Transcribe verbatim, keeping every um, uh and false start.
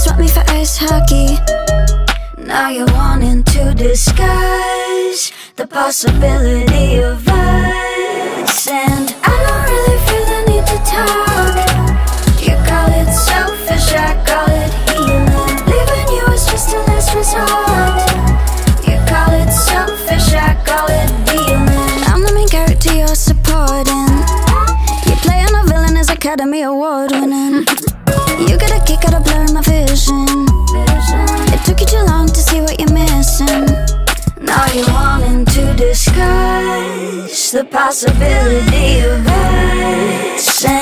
swap me for ice hockey. Now you're wanting to disguise the possibility of us, and I don't really feel the need to talk. You call it selfish, I call it healing. Leaving you is just a last resort. You call it selfish, I call it dealing. I'm the main character you're supporting. You're playing a villain as Academy Award winning. You get a kick out of blurring my vision. It took you too long to see what you're missing. Now you're wanting to disguise the possibility of us.